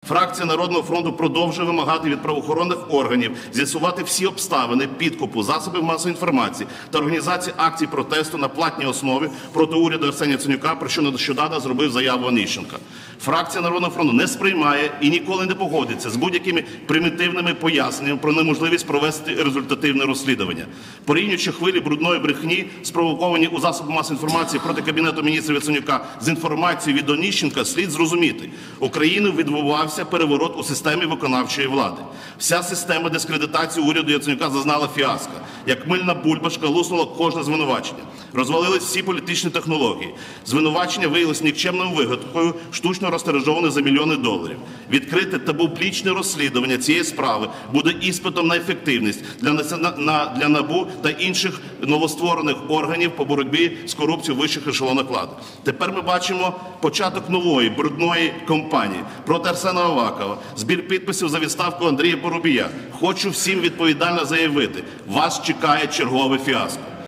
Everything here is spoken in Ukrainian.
Фракція Народного фронту продовжує вимагати від правоохоронних органів з'ясувати всі обставини підкупу засобів масової інформації та організації акцій протесту на платній основі проти уряду Арсенія Яценюка, про що нещодавно зробив заяву Онищенко. Фракція Народного фронту не сприймає і ніколи не погодиться з будь-якими примітивними поясненнями про неможливість провести результативне розслідування. Порівнюючи хвилі брудної брехні, спровоковані у засобах масової інформації проти Кабінету міністрів Яценюка з інформацією від Онищенка, слід зрозуміти, Україною відбувався переворот у системі виконавчої влади. Вся система дискредитації уряду Яценюка зазнала фіаско. Як мильна бульбашка луснуло кожне звинувачення. Розвалились всі політичні технології. Звинувачення виявилось нікчемною вигадкою, штучно розтиражованою за мільйони доларів. Відкрите та публічне розслідування цієї справи буде іспитом на ефективність для НАБУ та інших новостворених органів по боротьбі з корупцією в вищих ешелонах влади. Тепер ми бачимо початок нової брудної кампанії проти Арсена Авакова, збір підписів за відставку Андрія Парубія. Хочу всім відповідально заявити, вас чекає чергове фіаско.